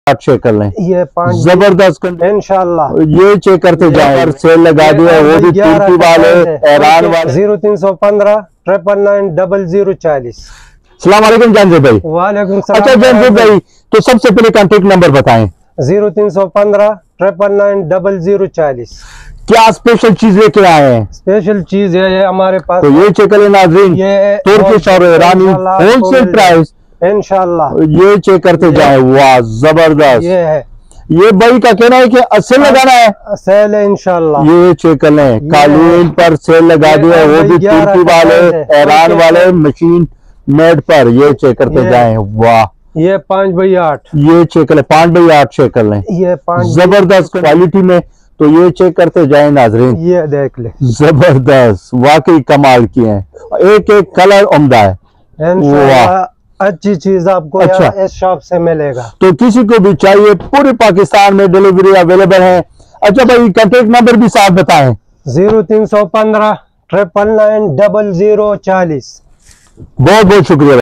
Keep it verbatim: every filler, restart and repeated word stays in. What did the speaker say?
आठ चेक कर लें, ये पाँच जबरदस्त इंशाल्लाह। ये चेक करते जाए, सेल लगा दिया वो भी कीमती वाले हैरान वाले। जीरो तीन सौ पंद्रह ट्रिपल नाइन डबल जीरो चालीस। सलाम वालेकुम जानजेब भाई। वालेकुम सलाम। अच्छा जानजेब भाई, तो सबसे पहले कॉन्टेक्ट नंबर बताएं। जीरो तीन सौ पंद्रह ट्रिपल नाइन डबल जीरो चालीस। क्या स्पेशल चीज लेके आए हैं? स्पेशल चीज है ये हमारे पास। तो ये चेक करें नाज़रीन, ये तुर्किश और ईरानी होलसेल प्राइस इंशाल्लाह। ये चेक करते जाए, वाह जबरदस्त। ये है, ये भाई का कहना है कि सेल लगाना है, सेल है इंशाल्लाह। ये चेक कर लें, कालीन पर सेल लगा दिया वो भी तुर्की वाले ईरान वाले मशीन मेड पर। ये चेक करते जाए, वाह। ये पाँच बाई आठ, ये चेक कर लें, पाँच बाई आठ चेक कर लें, ये पाँच जबरदस्त क्वालिटी में। तो ये चेक करते जाए नाजरीन, ये देख ले, जबरदस्त, वाकई कमाल की है, एक एक कलर उम्दा है। इंशाल्लाह अच्छी चीज आपको अच्छा इस शॉप से मिलेगा। तो किसी को भी चाहिए, पूरे पाकिस्तान में डिलीवरी अवेलेबल है। अच्छा भाई, कॉन्टेक्ट नंबर भी साथ बताएं। जीरो तीन सौ पंद्रह ट्रिपल नाइन डबल जीरो चालीस। बहुत बहुत शुक्रिया।